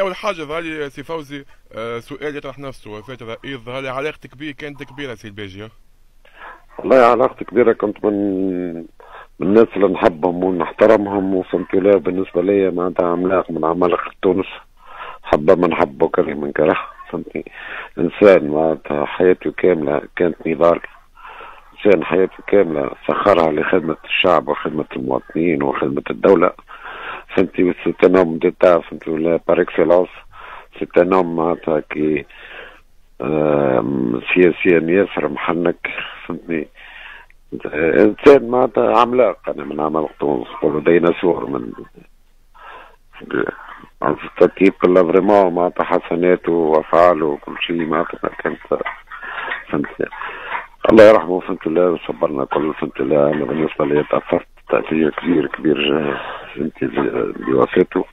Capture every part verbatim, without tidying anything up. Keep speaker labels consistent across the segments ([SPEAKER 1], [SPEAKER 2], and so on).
[SPEAKER 1] اول حاجه ظهر لي سي فوزي، آه، سؤال يطرح نفسه. وفاة الرئيس ظهر لي علاقتك بيه كانت كبيره سي الباجي.
[SPEAKER 2] والله علاقتي كبيرة، كنت من من الناس اللي نحبهم ونحترمهم، وفهمت له بالنسبة لي معناتها عملاق من عمالقة تونس. حبه من حبه كره من كره، فهمتني. إنسان معناتها حياته كاملة كانت نضال، إنسان حياته كاملة سخرها لخدمة الشعب وخدمة المواطنين وخدمة الدولة، فهمتي. سيت ان هوم ديتا، فهمتي، ولا بار اكسيلونس. سيت ان هوم معناتها كي آم، سياسيا ياسر محنك، فهمتني. انسان معناتها عملاق، انا من عمالقة تونس، نقولوا ديناصور من الترتيب كله فريمون، معناتها حسناته وافعاله وكل شيء معناتها كانت، فهمت. الله يرحمه، فهمت الله، وصبرنا كل، فهمت الله. انا بالنسبه لي تاثرت تاثير كبير كبير، فهمت، بوفاته.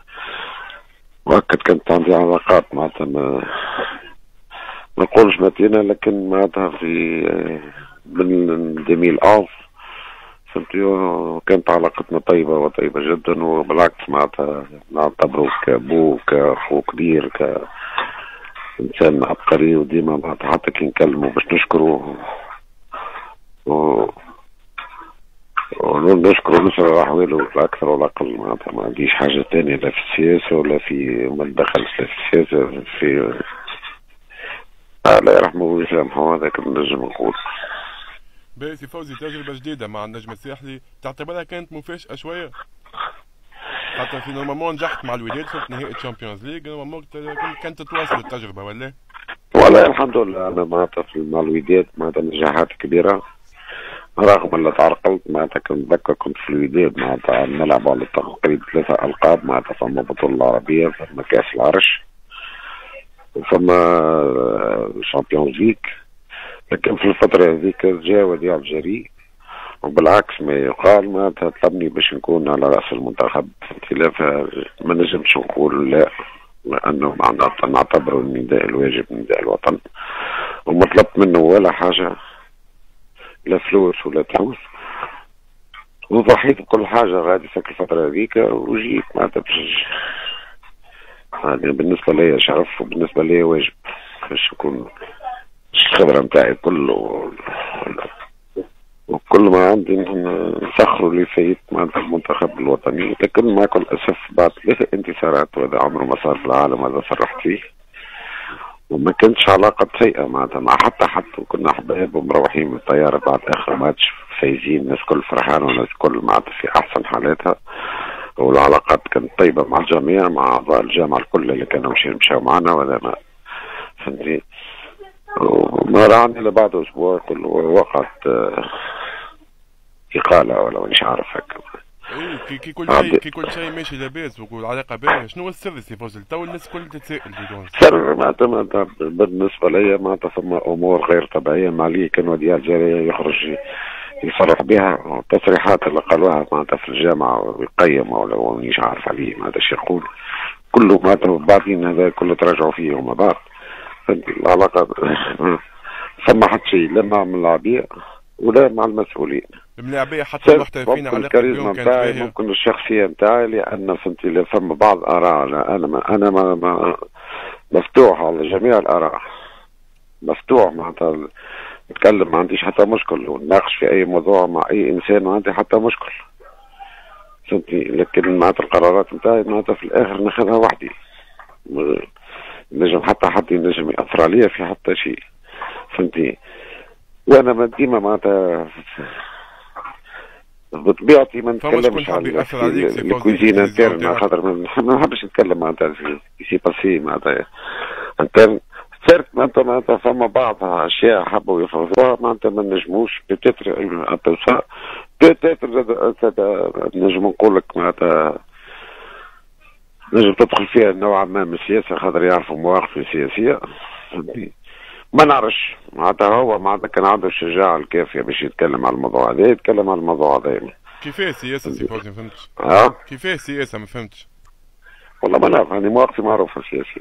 [SPEAKER 2] واكد كانت عندي علاقات معناتها ما ما نقولش متينه، لكن معناتها في من ألفين وواحد، فهمتي. كانت علاقتنا طيبة وطيبة جدا، وبالعكس معناتها نعتبره كأبوه كأخوه كبير كإنسان عبقري، وديما معناتها حتى كي نكلمه باش نشكره و... ونشكره نسأل أحواله الأكثر والأقل. معناتها ما عنديش حاجة تانية، لا في السياسة ولا في، ما ندخلش لا في السياسة في آه الله يرحمه ويسامحه، هذاك نجم نقول.
[SPEAKER 1] باهي سي فوزي، تجربه جديده مع النجم الساحلي تعتبرها كانت مفاجاه شويه؟ خاطر في نورمالمون نجحت مع الوداد في نهائي الشامبيونز ليج، نورمالمون كانت تتواصل التجربه ولا؟
[SPEAKER 2] والله الحمد لله، انا معناتها في مع الوداد معناتها نجاحات كبيره، رغم اللي تعرقلت. معناتها كنت نتذكر كنت في الوداد معناتها نلعب على تقريبا ثلاثه القاب، معناتها فما بطوله العربيه، فما كاس العرش، وفما شامبيونز ليج. لكن في الفتره هذيك جا وديع الجري، وبالعكس ما يقال معناتها طلبني باش نكون على راس المنتخب. ما نجمش نقول لا، لانه معناتها نعتبره النداء الواجب نداء الوطن، وما طلبت منه ولا حاجه، لا فلوس ولا فلوس، وضحيت بكل حاجه غادي في الفتره هذيك، وجيت معناتها باش هذا بالنسبه لي شرف، وبالنسبه لي واجب باش نكون الخبره نتاعي كله وكل ما عندي نسخروا لي فايت معناتها المنتخب الوطني. لكن مع كل اسف بعد ثلاثة انتصارات، وهذا عمره ما صار في العالم، هذا صرحت فيه، وما كانتش علاقة سيئة معناتها مع حتى حد، وكنا احباب ومروحين من الطيارة بعد اخر ماتش فايزين، الناس كل فرحانة والناس كل معناتها في احسن حالاتها، والعلاقات كانت طيبة مع الجميع، مع اعضاء الجامعة الكل اللي كانوا مشيو مشاو معنا، وهذا ما فهمتني. وما رعني الا بعد اسبوع كل وقعت إقالة ولا مانيش عارف هكا.
[SPEAKER 1] اي كي كي كل شيء كي كل شيء ماشي لاباس والعلاقه باهيه، شنو هو السر سي فوزي؟ تو الناس الكل تتسائل في تونس.
[SPEAKER 2] سر معناتها بالنسبة لي معناتها ثم أمور غير طبيعية مع لي كان وديع الجارية يخرج يصرح بها، التصريحات اللي قالوها معناتها في الجامعة ويقيم ولا مانيش عارف عليه معناتها ايش يقول، كله معناتها بعدين هذا كله تراجعوا فيه وما بعد. العلاقة ثم حتى شيء لا مع اللاعبية ولا مع المسؤولين.
[SPEAKER 1] الملاعبية حتى المحترفين علاقة بهم كانت باهية.
[SPEAKER 2] ممكن الشخصية نتاعي، لأن فهمتي فما بعض آراء، أنا ما أنا ما, ما مفتوح على جميع الآراء، مفتوح معناتها نتكلم، ما عنديش حتى مشكل، ونناقش في أي موضوع مع أي إنسان ما عندي حتى مشكل، فهمتي. لكن معناتها القرارات نتاعي معناتها في الآخر ناخذها وحدي، نجم حتى حد ينجم يأثر عليا في حتى شيء، فهمتي. وانا ما ديما معناتها بطبيعتي ما نتكلمش على الكوزينه انترنا، خاطر ما نحبش نتكلم معناتها في سي باسي معناتها انترن. سيرت معناتها معناتها فما بعض اشياء حبوا يفرضوها معناتها ما نجموش، بتتر التوسع بتتر نجم نقول لك معناتها نجم تدخل فيها نوعا ما من السياسه، خاطر يعرفوا مواقف سياسيه، فهمتني. ما نعرفش معناتها هو معناتها كان عنده الشجاعة الكافية باش يتكلم على الموضوع هذا، يتكلم على الموضوع هذا.
[SPEAKER 1] كيفاه سياسة سي فوزي؟ ما فهمتش.
[SPEAKER 2] اه
[SPEAKER 1] كيفاه سياسة؟ ما فهمتش.
[SPEAKER 2] والله ما نعرف، يعني مواقفي معروفة سياسية،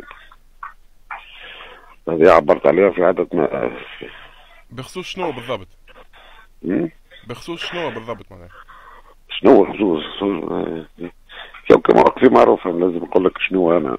[SPEAKER 2] هذه عبرت عليها في عدة ما.
[SPEAKER 1] بخصوص شنو بالضبط؟ بخصوص شنو بالضبط معناها؟
[SPEAKER 2] شنو بخصوص؟ مواقفي معروفة، لازم نقول لك شنو أنا.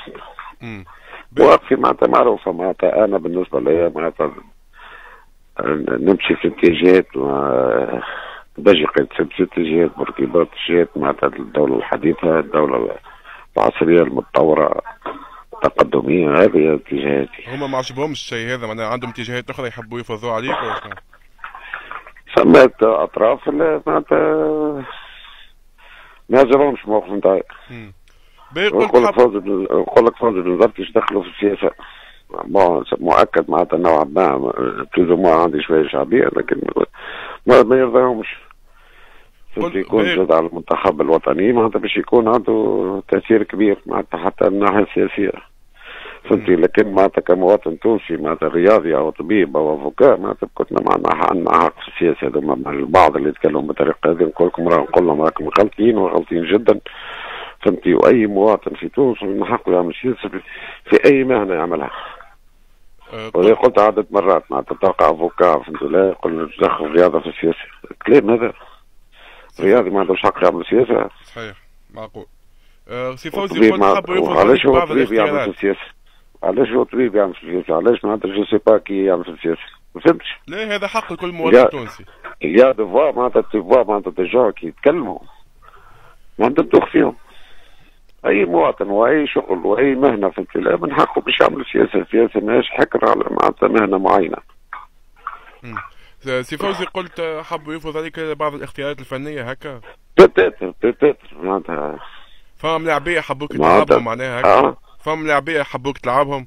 [SPEAKER 1] امم
[SPEAKER 2] مواقفي معناتها معروفة. معناتها أنا بالنسبة لي معناتها نمشي في اتجاهات باجي قيد ست اتجاهات مركبات اتجاهات معناتها الدولة الحديثة، الدولة العصرية المتطورة التقدمية، هذه اتجاهاتي.
[SPEAKER 1] هما ما عجبهمش الشيء هذا؟ معناها عندهم اتجاهات أخرى يحبوا يفرضوا عليك ولا شنو؟
[SPEAKER 2] سمات أطراف معناتها ما يعجبهمش الموقف نتاعي. نقول لك فوز نقول لك فوز بن زرتش دخلوا في السياسة مؤكد معناتها نوعا ما بلوز ما عندي شوية شعبية، لكن ما, ما يرضاهمش. فهمت يكون زاد على المنتخب الوطني معناتها باش يكون عنده تأثير كبير معناتها حتى من الناحية السياسية. فهمتي؟ لكن معناتها كمواطن تونسي معناتها رياضي أو طبيب أو أفوكا معناتها كنا معنا عندنا حق في السياسة. هذوما مع البعض اللي يتكلموا بالطريقة هذه نقول لكم نقول لهم راكم غلطين وغلطين جدا. فهمتي؟ وأي مواطن في تونس من حقه يعمل سياسة في أي مهنة يعملها. وهي قلت عدة مرات معناتها تلقى افوكا فهمت لا يقول تدخل الرياضه في السياسه، كلام هذا رياضي ما عندوش حق يعمل سياسه.
[SPEAKER 1] صحيح معقول. أه سي فوزي قلت حبوا يفرضوا
[SPEAKER 2] علاش هو طبيب يعمل في السياسه؟ علاش هو طبيب يعمل في السياسه؟ علاش معناتها جو سي با كي يعمل في السياسه؟ ما فهمتش.
[SPEAKER 1] لا هذا حق لكل مواطن تونسي.
[SPEAKER 2] يا دفوا معناتها تفوا معناتها دي جون كي يتكلموا ما عندهم دوخ فيهم. اي مواطن واي شغل واي مهنه في البلاد من حقه باش يعمل سياسه، السياسه ماهيش حكر على معناتها مهنه معينه.
[SPEAKER 1] امم سي فوزي قلت حبوا يفرض عليك بعض الاختيارات الفنيه هكا؟
[SPEAKER 2] بتاتر بتاتر معناتها
[SPEAKER 1] فهم لاعبيه حبوك تلعبهم معناها هكا؟ آه. فهم لاعبيه حبوك تلعبهم؟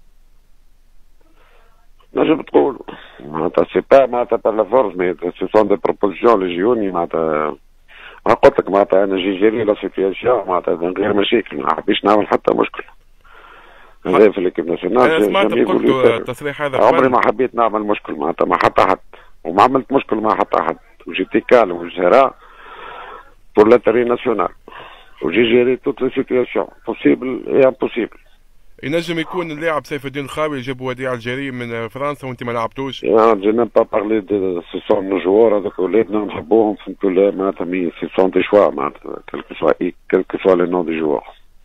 [SPEAKER 2] نجم تقول معناتها سي با معناتها با لا فورس مي سي سون دي بروبوزيسيون اللي يجوني معناتها. أنا قلت لك معناتها أنا جي جيري لا سيتياسيون معناتها من غير مشاكل، ما حبيتش نعمل حتى مشكل. هذا في الإكيب ناسيونال.
[SPEAKER 1] أنا سمعت قلت التصريح هذا
[SPEAKER 2] عمري ما حبيت نعمل مشكل معناتها مع حتى حد، وما عملت مشكل مع حتى حد، وجيتي كالم وجهراء بور لاتري ناسيونال وجي جيري توت لي سيتياسيون بوسيبل اي امبوسيبل.
[SPEAKER 1] ينجم يكون اللاعب سيف الدين الخاوي جابوا وديع الجري من فرنسا وانت ما لعبتوش؟
[SPEAKER 2] يا جو نيم با بارلي دو سي سون نو جوار هذوك ولادنا نحبوهم فهمتوا لا معناتها مي سي سون دي شوا معناتها كلكو سوا اي كلكو سوا لي نون دي جوار.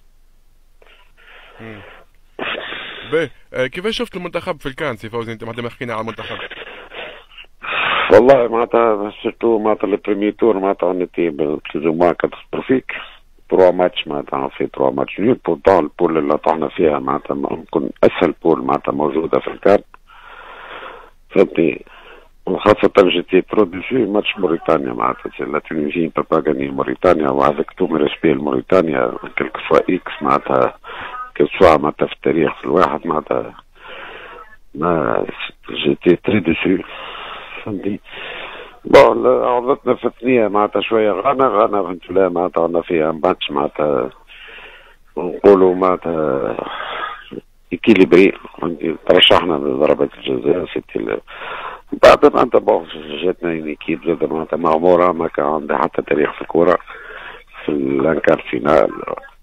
[SPEAKER 1] باهي كيفاش شفت المنتخب في الكان سي فوزي انت بعد ما حكينا على المنتخب؟
[SPEAKER 2] والله معناتها سيرتو معناتها لو بريمي تور معناتها اون ايتي بلوز او موان كاتاستروفيك. تروا ماتش معناتها في تروا ماتش نيول بورتون البول اللي طحنا فيها معناتها ممكن اسهل بول معناتها موجوده في الكان. فهمتني؟ وخاصة جيتي ترو ديسي ماتش موريتانيا معناتها لا تونيزي با با غاني موريتانيا وافيك تو مي ريسبي موريتانيا كلك فوا اكس معناتها كل سوا معناتها في التاريخ في الواحد معناتها ما جيتي تري ديسي. فهمتني؟ بون عرضتنا في الثنية معناتها شوية غانا غانا فهمت لا معناتها عندنا فيها ماتش معناتها نقولوا معناتها اكيليبري ترشحنا لضربة الجزاء سيتي بعد معناتها بون جاتنا ايكيب زاد معناتها مغمورة ما كان عندها حتى تاريخ في الكورة في الانكار فينال.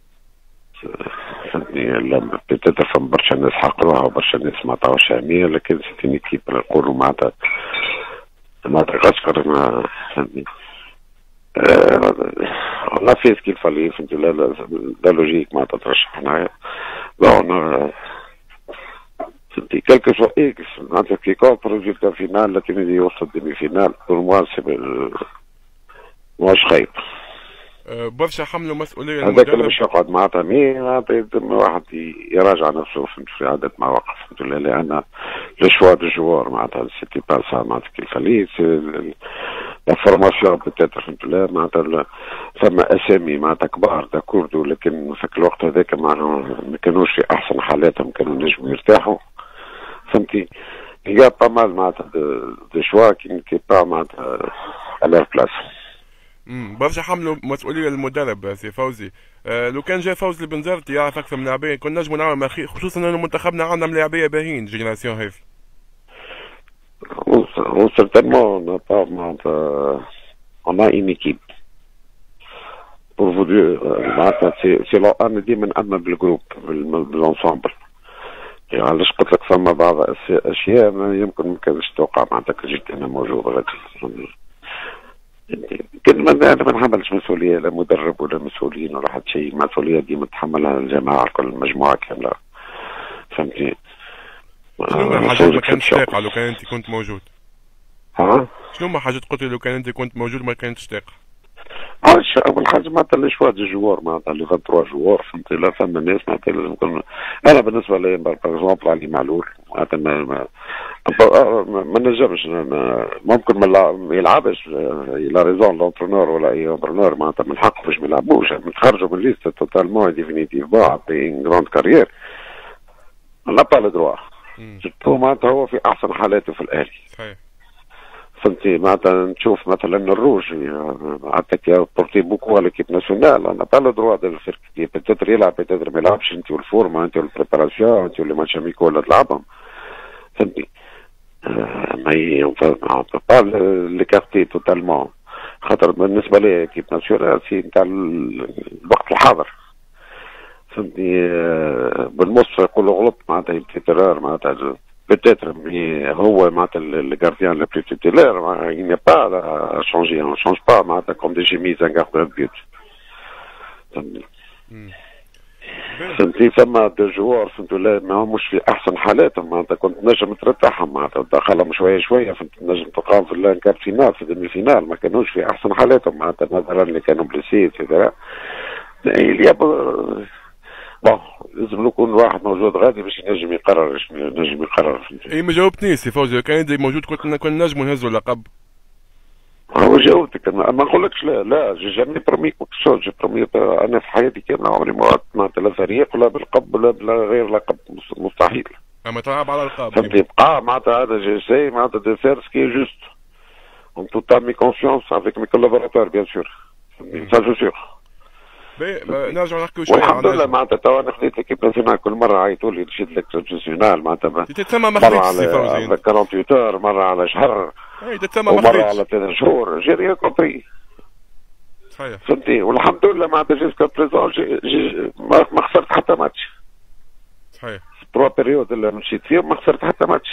[SPEAKER 2] فهمتني لما بتتر فهم برشا ناس حقروها وبرشا ناس ما عطاوش أهمية، لكن سيتي ايكيب نقولوا معناتها مدغشقر ما فهمتني لا فيز كيف فالي فهمتي لا لا لوجيك ما تترشح معايا بون فهمتي كلكو سوا اكس معناتها كي كونت ريزولتا فينال لكن يوصل ديمي فينال بور موا سي مواش خايب.
[SPEAKER 1] برشا حملوا مسؤولية
[SPEAKER 2] هذاك اللي باش يقعد معناتها مي معناتها يلزم واحد يراجع نفسه فهمت في عدة مواقف فهمت لأن لو شوا دو جوار معناتها سيتي با سا معناتها كي الفالي لا فورماسيون بتاتر فهمت لا معناتها ثم أسامي معناتها كبار داكوردو لكن في الوقت هذاك ما كانوش في أحسن حالاتهم كانوا نجموا يرتاحوا فهمتي. يا با مال معناتها دو شوا كي با معناتها على بلاص.
[SPEAKER 1] امم برشا حملوا مسؤوليه للمدرب سي فوزي. آه لو كان جا فوزي بنزرتي يعرف اكثر من لاعبيه كنا نجموا نعمل مخي خصوصا ان منتخبنا عندنا ملاعبيه باهيين جينيراسيون هذه.
[SPEAKER 2] و سيرتينمون n'a pas معناتها on a une équipe pour vous dire معناتها سي سي لو انا ديما نأمن بالجروب بالانسامبل. علاش قلت لك فما بعض اشياء يمكن ما كانش توقع معناتها كي جيت انا موجود غادي كلمة أنا ما نحملش مسؤولية لا مدرب ولا مسؤولين ولا حد شيء، المسؤولية دي متحملها الجماعة الكل، المجموعة كاملة، فهمتني؟
[SPEAKER 1] شنو هما الحاجات ما كانتش تاقع لو كان انت كنت موجود؟
[SPEAKER 2] ها؟
[SPEAKER 1] شنو هما حاجات قلت لي لو كان انت كنت موجود ما كانتش تاقع؟
[SPEAKER 2] عاش اول حاجه معناتها الاشواط الجوار معناتها اللي غدروا جوار، فهمت؟ لا فما ناس معناتها لازم يكون. انا بالنسبه لي باغ اكزومبل علي معلول معناتها ما ما, ما نجمش ممكن ما يلعبش لا ريزون لونترونور ولا اي اونترونور معناتها من حقه باش ما يلعبوش، نخرجوا من ليست توتالمون ديفينيتيفمون ابري ان جراند كارير لا با لو دروا، سورتو معناتها هو في احسن حالاته في الاهلي.
[SPEAKER 1] صحيح.
[SPEAKER 2] فهمتي معناتها نشوف مثلا الروج معناتها بورتي بوكو على ليكيب ناسيونال، انا با لو دروا دو فير بيتيتر يلعب بيتيتر ما يلعبش، انت والفورما انت والبريباراسيون انت واللي ماتش اميكو ولا تلعبهم، فهمتي؟ ما هي با ليكارتي توتالمون، خاطر بالنسبه لي كيب ناسيونال سي نتاع الوقت الحاضر، فهمتني؟ بالمصر يقولوا غلط معناتها بيتيتر معناتها peut-être mais هو معناتها le gardien le plus titulaire il n'y a pas à changer, on ne change pas معناتها comme des chemises un gardien de but. فهمتي؟ ثم دو جوار فهمتوا ما همش في احسن حالاتهم معناتها كنت نجم ترتاحهم معناتها دخلهم شويه شويه فهمت نجم تلقاهم في الكاب فينال في الدمي فينال ما كانوش في احسن حالاتهم معناتها مثلا اللي كانوا بليسي اكسترا. بون لازم يكون واحد موجود غادي باش ينجم يقرر ايش ينجم يقرر.
[SPEAKER 1] اي ما جاوبتنيش سي فوزي، كان عندي موجود قلت لنا كنا نجموا نهزوا اللقب.
[SPEAKER 2] هو جاوبتك ما نقولكش لا لا جي جامي برومي كوكسو جي برومي انا في حياتي كامله عمري ما وقعت معناتها لا فريق ولا بالقب ولا بلا غير لقب مستحيل.
[SPEAKER 1] اما تلعب على القاب.
[SPEAKER 2] فهمتي؟ بقى معناتها هذا جي سي معناتها دو فير سكي جوست اون توتال مي كونفيونس افيك مي كولابوراتور بيان سور سا جو سور.
[SPEAKER 1] نرجع نحكيو شويه
[SPEAKER 2] والحمد لله معناتها توا انا خديت ليكيب ناسيونال كل مره عيطوا لي نشد ليكيب ناسيونال معناتها
[SPEAKER 1] تتسمى ما خديتش سي فوزي
[SPEAKER 2] على ثمانية وأربعين مره على شهر
[SPEAKER 1] اي تتسمى ما
[SPEAKER 2] خديتش ومره
[SPEAKER 1] خديتش
[SPEAKER 2] على ثلاث شهور جي ريان كومبري.
[SPEAKER 1] صحيح.
[SPEAKER 2] فهمتي؟ والحمد لله معناتها جيسكا بريزون ما, ما خسرت حتى ماتش.
[SPEAKER 1] صحيح.
[SPEAKER 2] تروا بيريود اللي مشيت فيهم ما خسرت حتى ماتش.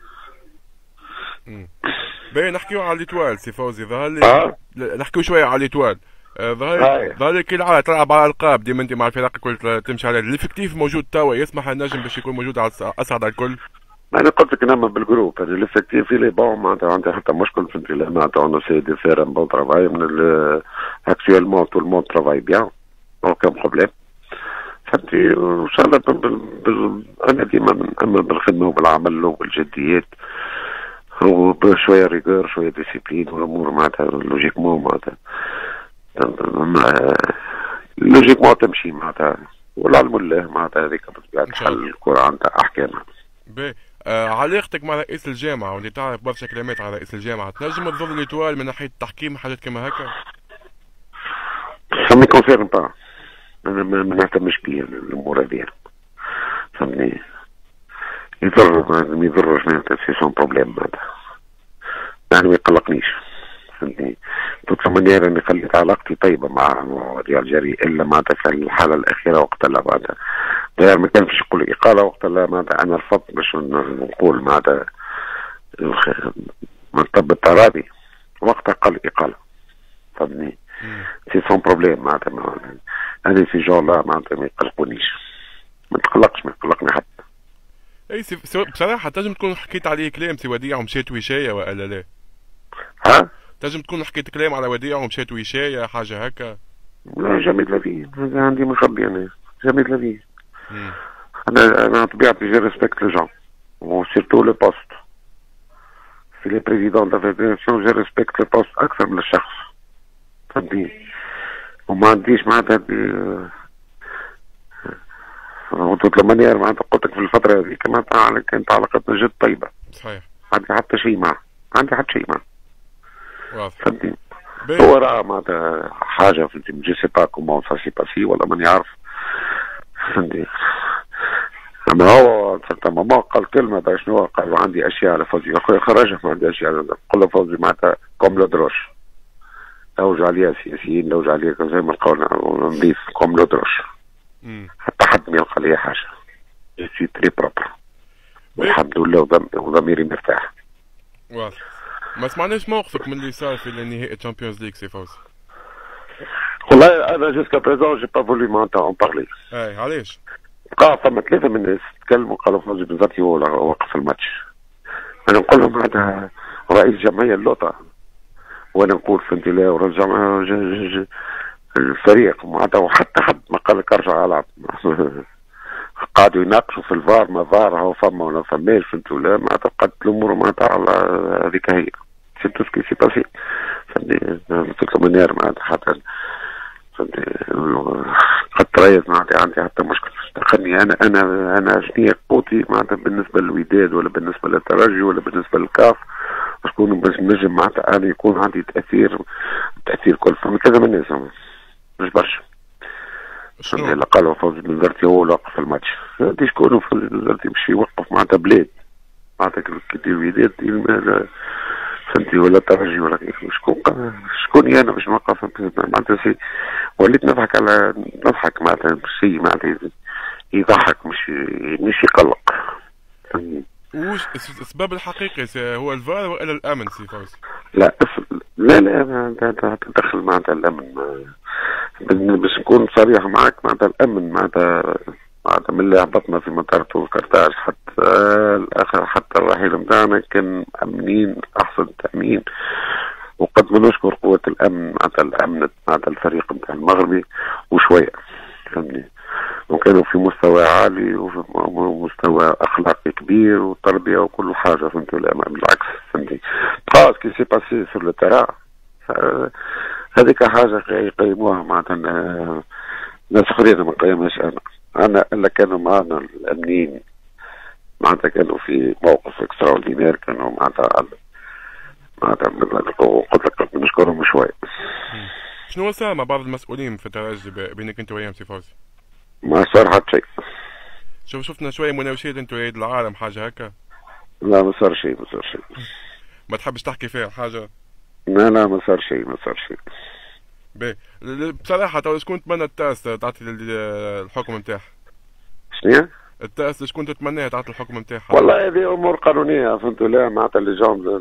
[SPEAKER 1] امم باهي نحكيو على ليتوال سي فوزي ظهر لي آه؟ نحكيو شويه على ليتوال. ظهر ظهر لك العادة تلعب على القاب ديما انت مع الفرق الكل تمشي على الافكتيف موجود توا يسمح النجم باش يكون موجود على اسعد على الكل.
[SPEAKER 2] انا قلت لك نعمل بالجروب يعني الافكتيف اللي بون معناتها عندي حتى مشكل في الانتقال معناتها اون سي دي فير ان بون ترافاي من اكسيوالمون تو المون ترافاي بيان اوكان بروبليم. فهمتي؟ وان شاء الله انا ديما نامن بالخدمه وبالعمل وبالجديات وبشويه ريغور شويه ديسيبلين والامور معناتها لوجيكمون معناتها لوجيكمون تمشي معناتها والعلم لله معناتها هذيك بطبيعة الحال الكرة عندها أحكامها.
[SPEAKER 1] باهي آه علاقتك مع رئيس الجامعة وانت تعرف برشا كلمات على رئيس الجامعة تنجم تظل ليتوال من ناحية التحكيم حاجات كما هكا؟
[SPEAKER 2] سامي كونسيرن با أنا ما نهتمش بيها الأمور هذيا فهمني؟ يضر ما يضرش معناتها سي سون بروبليم معناتها يعني ما يقلقنيش فهمتني؟ توت مانيير اني خليت علاقتي طيبه مع ريال جاري الا معناتها في الحاله الاخيره وقت لا معناتها غير ما كان فيش يقول اقاله وقت لا معناتها انا رفضت باش نقول معناتها مكتب التراضي وقتها قال اقاله فهمتني؟ سي سون بروبليم معناتها انا في جون لا معناتها ما يقلقونيش ما تقلقش ما يقلقني حتى.
[SPEAKER 1] اي سي بصراحه تنجم تكون حكيت عليه كلام سي وديع ومشيت وشايه ولا لا؟
[SPEAKER 2] ها؟
[SPEAKER 1] تنجم تكون حكيت كلام على وديع ومشيت وشايه حاجه هكا؟
[SPEAKER 2] لا جامي دو لافي عندي مخبي انا جامي دو لافي. انا انا طبيعتي جي ريسبكت لو جون وسيرتو لو بوست في لي بريزيدون دو فيدراسيون جي ريسبكت لو بوست اكثر من الشخص فهمتني؟ وما عنديش معناتها وتوت مانيير معناتها قلت لك في الفتره هذيك معناتها كانت علاقتنا جد طيبه.
[SPEAKER 1] صحيح.
[SPEAKER 2] ما عندي حتى شيء معه ما عندي حتى شيء معه.
[SPEAKER 1] واضح.
[SPEAKER 2] فهمتني؟ هو راه معناتها حاجه فهمتني جو سي با كومون سا سي باسي ولا ماني عارف فهمتني؟ اما هو سانتا ماما قال كلمه باش شنو قال عندي اشياء على فوزي يا خويا خرجها ما عندي اشياء قل له فوزي معناتها كوم لو دروش لوج عليها سياسيين لوج عليها زي ما قلنا نضيف كوم لو دروش حتى حد ما يلقى لي حاجه جو سي تري بروبر والحمد لله وضميري مرتاح.
[SPEAKER 1] واضح. ما سمعناش موقفك من اللي صار في نهائي تشامبيونز ليج سي فوزي.
[SPEAKER 2] والله انا جوسكا بريزون جي با فولي معناتها اون بارلي.
[SPEAKER 1] اي علاش؟
[SPEAKER 2] بقى فما ثلاثه من الناس تكلموا قالوا فوزي بن زرتي هو اللي وقف الماتش. انا نقول لهم هذا رئيس جمعيه اللوطه، وانا نقول فهمتي لا ورجع الفريق معناتها وحتى حد ما قال لك ارجع العب. قعدوا يناقشوا في الفار ما فار هو فما ولا فماش فهمت ولا معناتها بقت الامور معناتها على هذيك هي سي تو سكي سي باسي فهمتني. قلت له منير معناتها حتى فهمتني قد تريث معناتها عندي حتى مشكل دخلني انا انا انا شنو قوتي معناتها بالنسبه للوداد ولا بالنسبه للترجي ولا بالنسبه للكاف شكون باش نجم معناتها انا يكون عندي تاثير تاثير كل فما كذا من الناس مش برشا. شنو اللي قالوا فوزي بن زرتي هو اللي وقف الماتش؟ انت شكون فوزي بن زرتي باش يوقف معناتها بلاد معناتها كي دير وداد فهمتي ولا ترجي ولا شكون شكون انا باش نوقف معناتها سي وليت نضحك على نضحك معناتها شيء معناتها يضحك مش مش يقلق.
[SPEAKER 1] وش السبب الحقيقي هو الفار ولا الامن سي فوزي؟
[SPEAKER 2] لا لا لا تدخل معناتها الامن باش نكون صريح معك معناتها الامن معناتها معناتها من اللي هبطنا في مطار طول كرتاج حتى الاخر حتى الرحيل نتاعنا كان مأمنين احسن تأمين، وقد ما نشكر قوة الامن معناتها الامن معناتها الفريق نتاع المغربي وشوية فهمني، وكانوا في مستوى عالي وفي مستوى اخلاقي كبير وتربية وكل حاجة فهمت ولا بالعكس فهمتي. خلاص كي سي باسي سور لو تيران هذيك حاجة يقيموها معناتها ناس اخرين ما قيمهاش انا. انا اللي كانوا معنا الامنيين معناتها كانوا في موقف اكستراوردينير كانوا معناتها معناتها قلت لك نشكرهم شوي.
[SPEAKER 1] شنو صار مع بعض المسؤولين في الترجي بينك انت وياهم سي فوزي؟
[SPEAKER 2] ما صار حتى شيء.
[SPEAKER 1] شوف شفنا شوية مناوشات انت ويا العالم حاجة هكا؟
[SPEAKER 2] لا ما صار شيء ما صار شيء.
[SPEAKER 1] ما تحبش تحكي فيها حاجة؟
[SPEAKER 2] لا لا ما صار شيء ما صار شيء.
[SPEAKER 1] باهي بصراحة تو شكون تمنى التاس تعطي الحكم نتاعها؟
[SPEAKER 2] شنو؟
[SPEAKER 1] التاس شكون تتمناها تعطي الحكم نتاعها؟
[SPEAKER 2] والله هذه امور قانونية فهمت لا معناتها اللي جاهم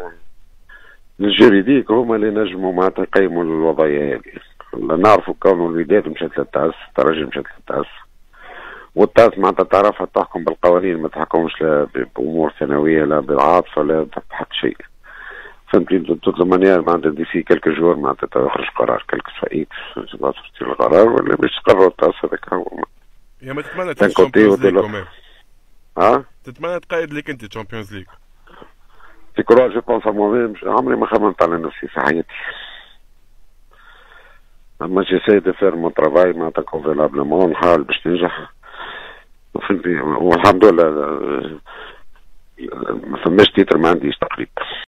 [SPEAKER 2] الجريديك هما اللي نجموا معناتها يقيموا الوضعية هذه. نعرفوا كون الوداد مشات للتاس الترجي مشات للتاس والتاس معناتها تعرفها تحكم بالقوانين ما تحكمش لا بامور ثانوية لا بالعاطفة لا بحق شيء فهمتي. دوت مانيير معناتها ديسي كلك جور معناتها يخرج قرار كلك سعيد تصير القرار ولا باش تقرر التاس هذاك هو.
[SPEAKER 1] يا ما تتمنى تفوز الشامبيونز ليج كمان؟
[SPEAKER 2] ها؟
[SPEAKER 1] تتمنى تقيد ليك انت الشامبيونز ليج؟
[SPEAKER 2] في كروات جو بونس مو عمري ما خممت على نفسي في حياتي. اما جيساي دو فير مون ترافاي معناتها كونفينابلمون نحاول باش ننجح فهمتي والحمد لله ما فماش تيتر ما عنديش تقريبا.